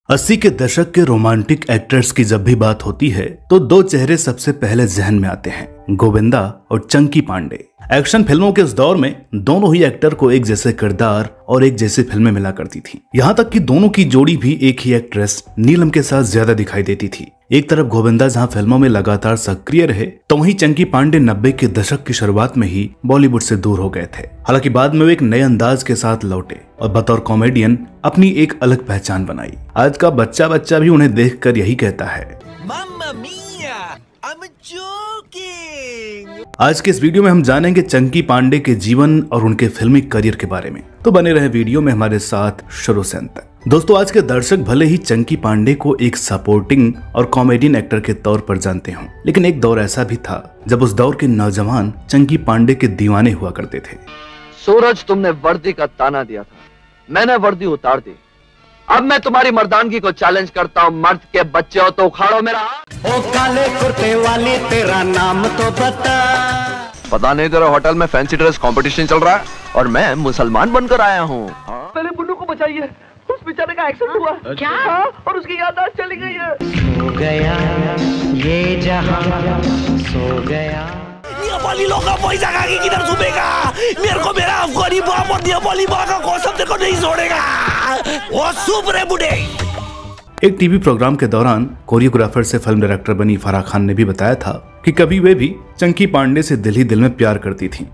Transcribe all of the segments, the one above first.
80 के दशक के रोमांटिक एक्टर्स की जब भी बात होती है तो दो चेहरे सबसे पहले जहन में आते हैं, गोविंदा और चंकी पांडे। एक्शन फिल्मों के उस दौर में दोनों ही एक्टर को एक जैसे किरदार और एक जैसी फिल्में मिला करती थी। यहाँ तक कि दोनों की जोड़ी भी एक ही एक्ट्रेस नीलम के साथ ज्यादा दिखाई देती थी। एक तरफ गोविंदा जहाँ फिल्मों में लगातार सक्रिय रहे तो वहीं चंकी पांडे 90 के दशक की शुरुआत में ही बॉलीवुड से दूर हो गए थे। हालांकि बाद में वो एक नए अंदाज के साथ लौटे और बतौर कॉमेडियन अपनी एक अलग पहचान बनाई। आज का बच्चा भी उन्हें देखकर यही कहता है, Mamma mia, I'm joking. आज के इस वीडियो में हम जानेंगे चंकी पांडे के जीवन और उनके फिल्मी करियर के बारे में। तो बने रहे वीडियो में हमारे साथ शुरू से अंत तक। दोस्तों, आज के दर्शक भले ही चंकी पांडे को एक सपोर्टिंग और कॉमेडियन एक्टर के तौर पर जानते हों, लेकिन एक दौर ऐसा भी था जब उस दौर के नौजवान चंकी पांडे के दीवाने हुआ करते थे। सूरज, तुमने वर्दी का ताना दिया था, मैंने वर्दी उतार दी। अब मैं तुम्हारी मर्दानगी को चैलेंज करता हूँ। मर्द के बच्चे हो तो उखाड़ो मेरा हाथ। ओ काले कुर्ते वाली, तेरा नाम तो बता। पता नहीं तेरे होटल में फैंसी ड्रेस कंपटीशन चल रहा है और मैं मुसलमान बनकर आया हूँ। पहले बुल्लू को बचाइए, उस बेचारे का एक्सीडेंट हुआ। क्या? और उसकी याददाश्त चली गई है। सो गया ये जहां, सो गया। नेपाली लोग का पैसा खा के किधर सुबेगा? मेरे को मेरा अफगानी बाप और नेपाली माँ का कसम तेरे को नहीं छोड़ेगा। वो सुप रे बुढ़े। एक टीवी प्रोग्राम के दौरान कोरियोग्राफर से फिल्म डायरेक्टर बनी फराह खान ने भी बताया था कि कभी वे भी चंकी पांडे से दिल ही दिल में प्यार करती थीं।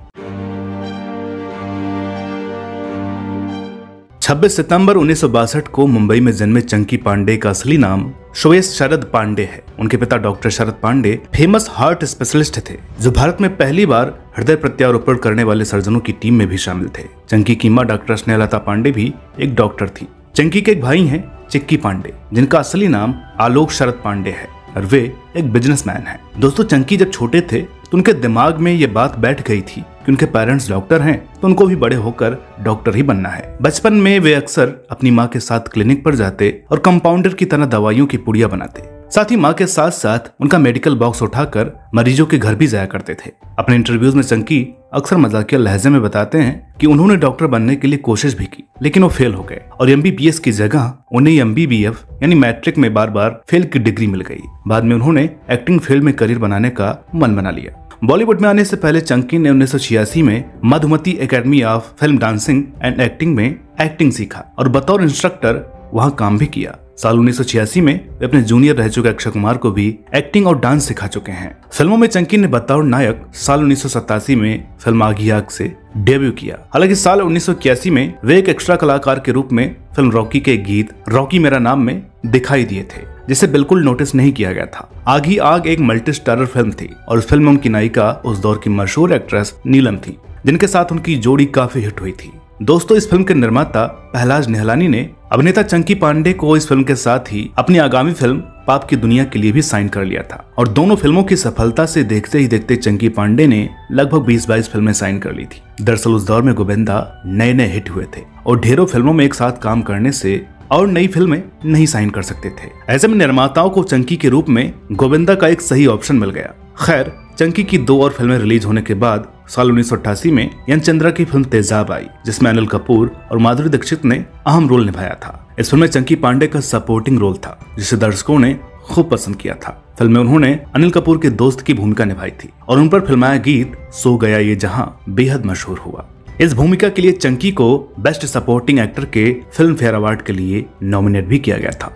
26 सितंबर 1962 को मुंबई में जन्मे चंकी पांडे का असली नाम श्वेत शरद पांडे है। उनके पिता doctor Sharad Pandey famous heart specialist थे, जो भारत में पहली बार हृदय प्रत्यारोपण करने वाले सर्जनों की टीम में भी शामिल थे। चंकी की मां डॉक्टर स्नेहलता पांडे भी एक डॉक्टर थी। चंकी के एक भाई हैं चिक्की पांडे, जिनका असली नाम आलोक शरद पांडे है और वे एक बिजनेसमैन हैं। दोस्तों, चंकी जब छोटे थे तो उनके दिमाग में ये बात बैठ गई थी कि उनके पेरेंट्स डॉक्टर हैं तो उनको भी बड़े होकर डॉक्टर ही बनना है। बचपन में वे अक्सर अपनी माँ के साथ क्लिनिक पर जाते और कंपाउंडर की तरह दवाइयों की पुड़िया बनाते। साथ ही माँ के साथ साथ उनका मेडिकल बॉक्स उठाकर मरीजों के घर भी जाया करते थे। अपने इंटरव्यूज में चंकी अक्सर मजाकिया लहजे में बताते हैं कि उन्होंने डॉक्टर बनने के लिए कोशिश भी की, लेकिन वो फेल हो गए और MBBS की जगह उन्हें MBBF यानी मैट्रिक में बार फेल की डिग्री मिल गई। बाद में उन्होंने एक्टिंग फील्ड में करियर बनाने का मन बना लिया। बॉलीवुड में आने से पहले चंकी ने 1986 में Madhumati academy of film dancing and acting में एक्टिंग सीखा और बतौर इंस्ट्रक्टर वहां काम भी किया। साल 1986 में वे अपने जूनियर रह चुके अक्षय कुमार को भी एक्टिंग और डांस सिखा चुके हैं। फिल्मों में चंकी ने बतौर नायक साल 1987 में फिल्म आगी आग से डेब्यू किया। हालांकि साल 1981 में वे एक एक्स्ट्रा कलाकार के रूप में फिल्म रॉकी के गीत रॉकी मेरा नाम में दिखाई दिए थे, जिसे बिल्कुल नोटिस नहीं किया गया था। आगी आग एक मल्टी स्टारर फिल्म थी और उस फिल्म में उनकी नायिका उस दौर की मशहूर एक्ट्रेस नीलम थी, जिनके साथ उनकी जोड़ी काफी हिट हुई थी। दोस्तों, इस फिल्म के निर्माता पहलाज निहलानी ने अभिनेता चंकी पांडे को इस फिल्म के साथ ही अपनी आगामी फिल्म पाप की दुनिया के लिए भी साइन कर लिया था और दोनों फिल्मों की सफलता से देखते ही देखते चंकी पांडे ने लगभग 20-22 फिल्में साइन कर ली थी। दरअसल उस दौर में गोविंदा नए हिट हुए थे और ढेरों फिल्मों में एक साथ काम करने से और नई फिल्में नहीं साइन कर सकते थे। ऐसे में निर्माताओं को चंकी के रूप में गोविंदा का एक सही ऑप्शन मिल गया। खैर, चंकी की 2 और फिल्में रिलीज होने के बाद साल 1988 में यन चंद्रा की फिल्म तेजाब आई, जिसमें अनिल कपूर और माधुरी दीक्षित ने अहम रोल निभाया था। इस फिल्म में चंकी पांडे का सपोर्टिंग रोल था, जिसे दर्शकों ने खूब पसंद किया था। फिल्म में उन्होंने अनिल कपूर के दोस्त की भूमिका निभाई थी और उन पर फिल्माया गीत सो गया ये जहां बेहद मशहूर हुआ। इस भूमिका के लिए चंकी को बेस्ट सपोर्टिंग एक्टर के फिल्म फेयर अवार्ड के लिए नॉमिनेट भी किया गया था।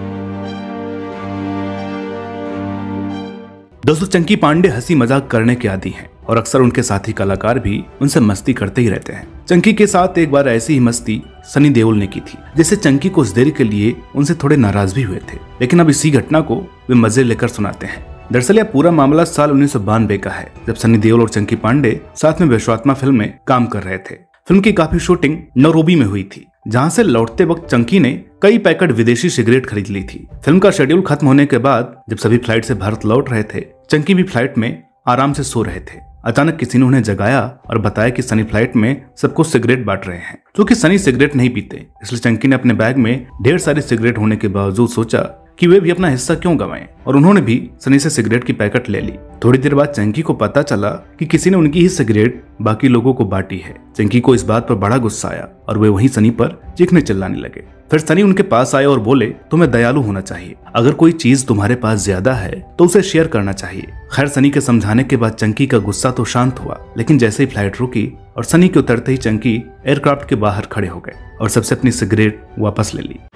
दोस्तों, चंकी पांडे हंसी मजाक करने के आदी हैं और अक्सर उनके साथी कलाकार भी उनसे मस्ती करते ही रहते हैं। चंकी के साथ एक बार ऐसी ही मस्ती सनी देओल ने की थी, जिससे चंकी कुछ देर के लिए उनसे थोड़े नाराज भी हुए थे, लेकिन अब इसी घटना को वे मजे लेकर सुनाते हैं। दरअसल यह पूरा मामला साल 1992 का है, जब सनी देओल और चंकी पांडे साथ में विश्वात्मा फिल्म में काम कर रहे थे। फिल्म की काफी शूटिंग नैरोबी में हुई थी, जहां से लौटते वक्त चंकी ने कई पैकेट विदेशी सिगरेट खरीद ली थी। फिल्म का शेड्यूल खत्म होने के बाद जब सभी फ्लाइट से भारत लौट रहे थे, चंकी भी फ्लाइट में आराम से सो रहे थे। अचानक किसी ने उन्हें जगाया और बताया कि सनी फ्लाइट में सबको सिगरेट बांट रहे हैं। क्योंकि सनी सिगरेट नहीं पीते, इसलिए चंकी ने अपने बैग में ढेर सारी सिगरेट होने के बावजूद सोचा कि वे भी अपना हिस्सा क्यों गंवाएं, और उन्होंने भी सनी से सिगरेट की पैकेट ले ली। थोड़ी देर बाद चंकी को पता चला कि किसी ने उनकी ही सिगरेट बाकी लोगों को बांटी है। चंकी को इस बात पर बड़ा गुस्सा आया और वे वहीं सनी पर चीखने चिल्लाने लगे। फिर सनी उनके पास आए और बोले तुम्हें दयालु होना चाहिए, अगर कोई चीज तुम्हारे पास ज्यादा है तो उसे शेयर करना चाहिए। खैर सनी के समझाने के बाद चंकी का गुस्सा तो शांत हुआ, लेकिन जैसे ही फ्लाइट रुकी और सनी के उतरते ही चंकी एयरक्राफ्ट के बाहर खड़े हो गए और सबसे अपनी सिगरेट वापस ले ली।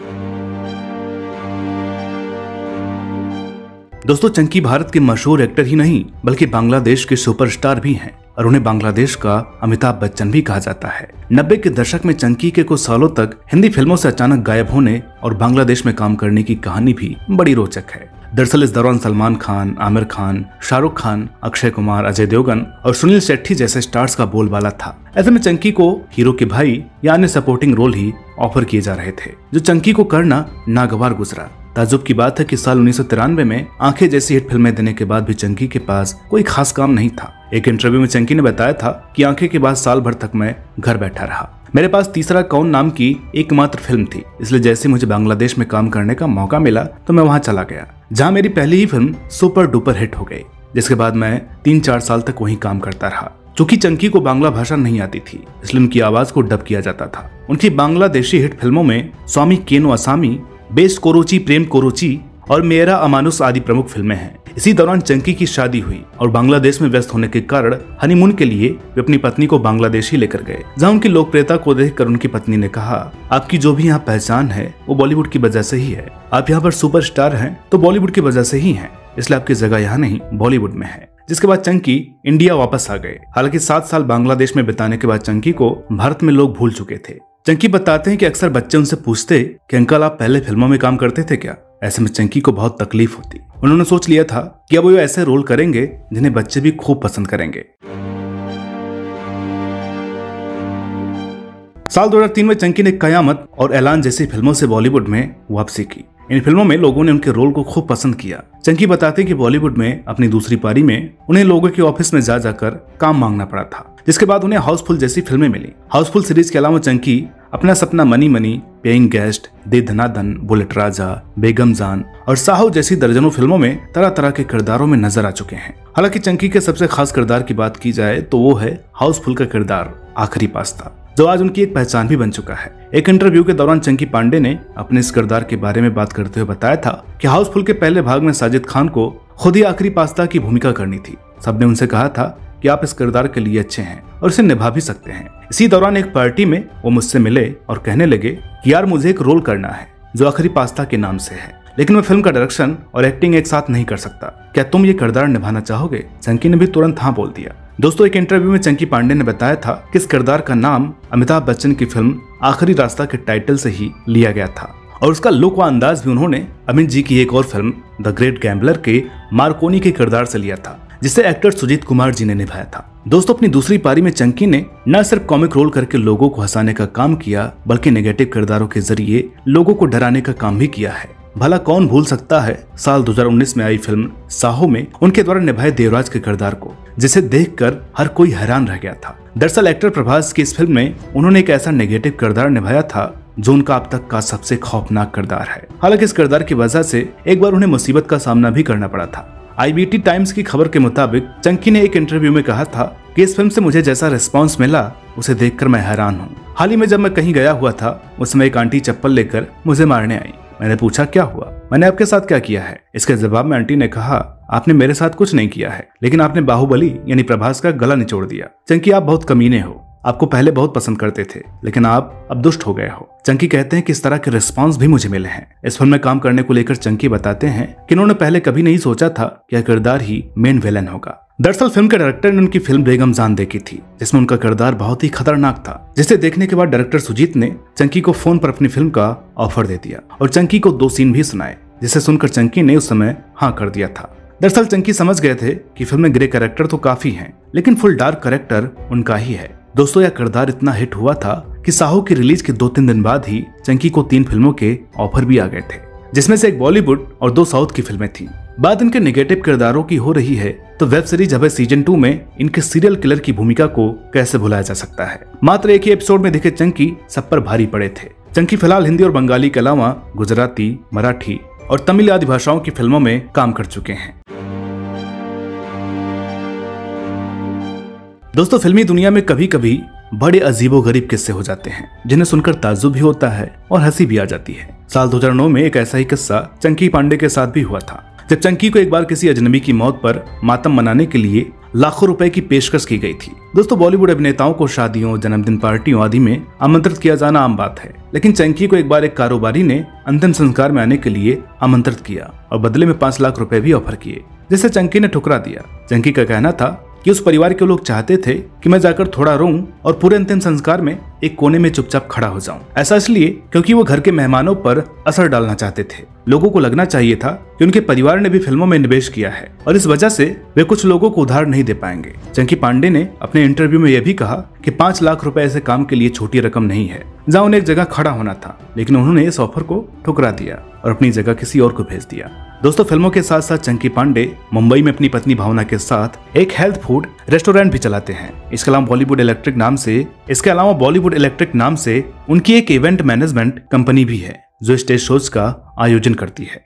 दोस्तों चंकी भारत के मशहूर एक्टर ही नहीं बल्कि बांग्लादेश के सुपरस्टार भी हैं और उन्हें बांग्लादेश का अमिताभ बच्चन भी कहा जाता है। 90 के दशक में चंकी के कुछ सालों तक हिंदी फिल्मों से अचानक गायब होने और बांग्लादेश में काम करने की कहानी भी बड़ी रोचक है। दरअसल इस दौरान सलमान खान, आमिर खान, शाहरुख खान, अक्षय कुमार, अजय देवगन और सुनील शेट्टी जैसे स्टार्स का बोलबाला था। ऐसे में चंकी को हीरो के भाई या अन्य सपोर्टिंग रोल ही ऑफर किए जा रहे थे, जो चंकी को करना नागवार गुजरा। ताज्जुब की बात है कि साल 1993 में आंखें जैसी हिट फिल्में देने के बाद भी चंकी के पास कोई खास काम नहीं था। एक इंटरव्यू में चंकी ने बताया था कि आंखें के बाद साल भर तक मैं घर बैठा रहा, मेरे पास तीसरा कौन नाम की एकमात्र फिल्म थी, इसलिए जैसे मुझे बांग्लादेश में काम करने का मौका मिला तो मैं वहां चला गया, जहां मेरी पहली ही फिल्म सुपर डुपर हिट हो गई, जिसके बाद मैं 3-4 साल तक वहीं काम करता रहा। चूंकि चंकी को बांग्ला भाषा नहीं आती थी, इसलिए उनकी आवाज को डब किया जाता था। उनकी बांग्लादेशी हिट फिल्मों में स्वामी केनो असामी, बेस्ट कोरोची प्रेम कोरोची और मेरा अमानुस आदि प्रमुख फिल्में हैं। इसी दौरान चंकी की शादी हुई और बांग्लादेश में व्यस्त होने के कारण हनीमून के लिए वे अपनी पत्नी को बांग्लादेश ही लेकर गए, जहां उनकी लोकप्रियता को देखकर उनकी पत्नी ने कहा, आपकी जो भी यहाँ पहचान है वो बॉलीवुड की वजह से ही है, आप यहाँ पर सुपरस्टार हैं तो बॉलीवुड की वजह से ही हैं, इसलिए आपकी जगह यहाँ नहीं बॉलीवुड में है। जिसके बाद चंकी इंडिया वापस आ गए। हालांकि 7 साल बांग्लादेश में बिताने के बाद चंकी को भारत में लोग भूल चुके थे। चंकी बताते हैं कि अक्सर बच्चे उनसे पूछते कि अंकल आप पहले फिल्मों में काम करते थे क्या। ऐसे में चंकी को बहुत तकलीफ होती। उन्होंने सोच लिया था कि अब वो ऐसे रोल करेंगे जिन्हें बच्चे भी खूब पसंद करेंगे। साल 2003 में चंकी ने कयामत और ऐलान जैसी फिल्मों से बॉलीवुड में वापसी की। इन फिल्मों में लोगों ने उनके रोल को खूब पसंद किया। चंकी बताते हैं कि बॉलीवुड में अपनी दूसरी पारी में उन्हें लोगों के ऑफिस में जा जाकर काम मांगना पड़ा था, जिसके बाद उन्हें हाउसफुल जैसी फिल्में मिली। हाउसफुल सीरीज के अलावा चंकी अपना सपना money money, paying guest, De Dhanadhan, bullet Raja, Begum Jaan और साहू जैसी दर्जनों फिल्मों में तरह तरह के किरदारों में नजर आ चुके हैं। हालांकि चंकी के सबसे खास किरदार की बात की जाए तो वो है हाउसफुल का किरदार आखिरी पास्ता, जो आज उनकी एक पहचान भी बन चुका है। एक इंटरव्यू के दौरान चंकी पांडे ने अपने इस किरदार के बारे में बात करते हुए बताया था कि हाउसफुल के पहले भाग में साजिद खान को खुद ही आखिरी पास्ता की भूमिका करनी थी। सबने उनसे कहा था कि आप इस किरदार के लिए अच्छे हैं और इसे निभा भी सकते हैं। इसी दौरान एक पार्टी में वो मुझसे मिले और कहने लगे कि यार मुझे एक रोल करना है जो आखिरी पास्ता के नाम से है, लेकिन मैं फिल्म का डायरेक्शन और एक्टिंग एक साथ नहीं कर सकता, क्या तुम ये किरदार निभाना चाहोगे। चंकी ने भी तुरंत हाँ बोल दिया। दोस्तों एक इंटरव्यू में चंकी पांडे ने बताया था कि इस किरदार का नाम अमिताभ बच्चन की फिल्म आखिरी रास्ता के टाइटल से ही लिया गया था और उसका लुक व अंदाज भी उन्होंने अमित जी की एक और फिल्म द ग्रेट गैम्बलर के मार्कोनी के किरदार से लिया था, जिसे एक्टर सुजीत कुमार जी ने निभाया था। दोस्तों अपनी दूसरी पारी में चंकी ने न सिर्फ कॉमिक रोल करके लोगों को हंसाने का काम किया, बल्कि नेगेटिव किरदारों के जरिए लोगों को डराने का काम भी किया है। भला कौन भूल सकता है साल 2019 में आई फिल्म साहो में उनके द्वारा निभाए देवराज के किरदार को, जिसे देखकर हर कोई हैरान रह गया था। दरअसल एक्टर प्रभास की इस फिल्म में उन्होंने एक ऐसा नेगेटिव किरदार निभाया था जो उनका अब तक का सबसे खौफनाक किरदार है। हालांकि इस किरदार की वजह से एक बार उन्हें मुसीबत का सामना भी करना पड़ा था। IBT टाइम्स की खबर के मुताबिक चंकी ने एक इंटरव्यू में कहा था कि इस फिल्म से मुझे जैसा रिस्पांस मिला उसे देखकर मैं हैरान हूँ। हाल ही में जब मैं कहीं गया हुआ था, उस समय एक आंटी चप्पल लेकर मुझे मारने आई। मैंने पूछा क्या हुआ, मैंने आपके साथ क्या किया है। इसके जवाब में आंटी ने कहा आपने मेरे साथ कुछ नहीं किया है, लेकिन आपने बाहुबली यानी प्रभास का गला निचोड़ दिया। चंकी आप बहुत कमीने हो, आपको पहले बहुत पसंद करते थे, लेकिन आप अब दुष्ट हो गए हो। चंकी कहते हैं कि इस तरह के रिस्पांस भी मुझे मिले हैं। इस फिल्म में काम करने को लेकर चंकी बताते हैं कि उन्होंने पहले कभी नहीं सोचा था कि यह किरदार ही मेन विलेन होगा। दरअसल फिल्म के डायरेक्टर ने उनकी फिल्म बेगम जान देखी थी, जिसमें उनका किरदार बहुत ही खतरनाक था, जिसे देखने के बाद डायरेक्टर सुजीत ने चंकी को फोन पर अपनी फिल्म का ऑफर दे दिया और चंकी को 2 सीन भी सुनाए, जिसे सुनकर चंकी ने उस समय हाँ कर दिया था। दरअसल चंकी समझ गए थे कि फिल्म में ग्रे कैरेक्टर तो काफी हैं, लेकिन फुल डार्क कैरेक्टर उनका ही है। दोस्तों यह किरदार इतना हिट हुआ था कि साहू की रिलीज के 2-3 दिन बाद ही चंकी को 3 फिल्मों के ऑफर भी आ गए थे, जिसमें से एक बॉलीवुड और 2 साउथ की फिल्में थी। बात इनके नेगेटिव किरदारों की हो रही है तो वेब सीरीज अब सीजन 2 में इनके सीरियल किलर की भूमिका को कैसे भुलाया जा सकता है। मात्र एक ही एपिसोड में दिखे चंकी सब पर भारी पड़े थे। चंकी फिलहाल हिंदी और बंगाली के अलावा गुजराती, मराठी और तमिल आदि भाषाओं की फिल्मों में काम कर चुके हैं। दोस्तों फिल्मी दुनिया में कभी कभी बड़े अजीबोगरीब किस्से हो जाते हैं जिन्हें सुनकर ताज्जुब भी होता है और हंसी भी आ जाती है। साल 2009 में एक ऐसा ही किस्सा चंकी पांडे के साथ भी हुआ था, जब चंकी को एक बार किसी अजनबी की मौत पर मातम मनाने के लिए लाखों रुपए की पेशकश की गई थी। दोस्तों, बॉलीवुड अभिनेताओं को शादियों, जन्मदिन पार्टियों आदि में आमंत्रित किया जाना आम बात है, लेकिन चंकी को एक बार एक कारोबारी ने अंतिम संस्कार में आने के लिए आमंत्रित किया और बदले में 5 लाख रुपए भी ऑफर किए, जिसे चंकी ने ठुकरा दिया। चंकी का कहना था कि उस परिवार के लोग चाहते थे कि मैं जाकर थोड़ा रोऊं और पूरे अंतिम संस्कार में एक कोने में चुपचाप खड़ा हो जाऊं। ऐसा इसलिए क्योंकि वो घर के मेहमानों पर असर डालना चाहते थे। लोगों को लगना चाहिए था कि उनके परिवार ने भी फिल्मों में निवेश किया है और इस वजह से वे कुछ लोगों को उधार नहीं दे पाएंगे। चंकी पांडे ने अपने इंटरव्यू में यह भी कहा कि 5 लाख रुपए ऐसे काम के लिए छोटी रकम नहीं है जहाँ उन्हें एक जगह खड़ा होना था, लेकिन उन्होंने इस ऑफर को ठुकरा दिया और अपनी जगह किसी और को भेज दिया। दोस्तों, फिल्मों के साथ साथ चंकी पांडे मुंबई में अपनी पत्नी भावना के साथ एक हेल्थ फूड रेस्टोरेंट भी चलाते हैं। इसके अलावा बॉलीवुड इलेक्ट्रिक नाम से उनकी एक इवेंट मैनेजमेंट कंपनी भी है जो स्टेज शोज का आयोजन करती है।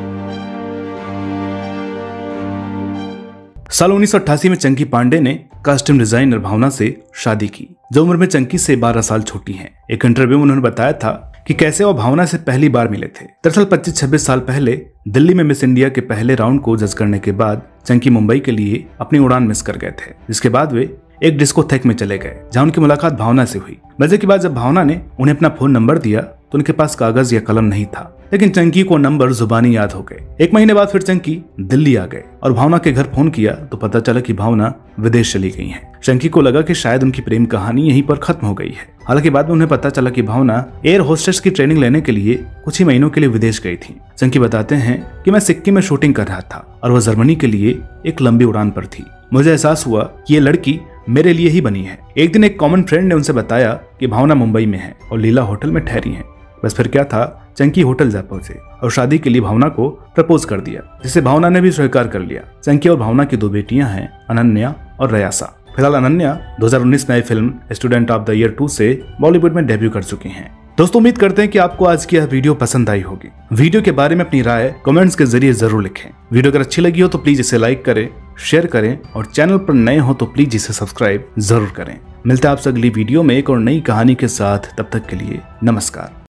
साल 1988 में चंकी पांडे ने कॉस्ट्यूम डिजाइनर भावना से शादी की, जो उम्र में चंकी से 12 साल छोटी हैं। एक इंटरव्यू में उन्होंने बताया था कि कैसे वो भावना से पहली बार मिले थे। दरअसल 25-26 साल पहले दिल्ली में मिस इंडिया के पहले राउंड को जज करने के बाद चंकी मुंबई के लिए अपनी उड़ान मिस कर गए थे, जिसके बाद वे एक डिस्कोथेक में चले गए जहां उनकी मुलाकात भावना से हुई। मजे की बात, जब भावना ने उन्हें अपना फोन नंबर दिया तो उनके पास कागज या कलम नहीं था, लेकिन चंकी को नंबर जुबानी याद हो गए। 1 महीने बाद फिर चंकी दिल्ली आ गए और भावना के घर फोन किया तो पता चला कि भावना विदेश चली गई हैं। चंकी को लगा कि शायद उनकी प्रेम कहानी यहीं पर खत्म हो गई है। हालांकि बाद में उन्हें पता चला कि भावना एयर होस्टेस की ट्रेनिंग लेने के लिए कुछ ही महीनों के लिए विदेश गई थी। चंकी बताते हैं कि मैं सिक्किम में शूटिंग कर रहा था और वह जर्मनी के लिए एक लंबी उड़ान पर थी। मुझे एहसास हुआ कि ये लड़की मेरे लिए ही बनी है। एक दिन एक कॉमन फ्रेंड ने उनसे बताया कि भावना मुंबई में है और लीला होटल में ठहरी है। बस फिर क्या था, चंकी होटल जा पहुंचे और शादी के लिए भावना को प्रपोज कर दिया, जिसे भावना ने भी स्वीकार कर लिया। चंकी और भावना की 2 बेटियां हैं, अनन्या और रयासा। फिलहाल अनन्या 2019 में आई film student of the year 2 से बॉलीवुड में डेब्यू कर चुकी हैं। दोस्तों, उम्मीद करते हैं कि आपको आज की यह वीडियो पसंद आई होगी। वीडियो के बारे में अपनी राय कमेंट्स के जरिए जरूर लिखें। वीडियो अगर अच्छी लगी हो तो प्लीज इसे लाइक करें, शेयर करें और चैनल पर नए हो तो प्लीज इसे सब्सक्राइब जरूर करें। मिलते हैं आपसे अगली वीडियो में एक और नई कहानी के साथ। तब तक के लिए नमस्कार।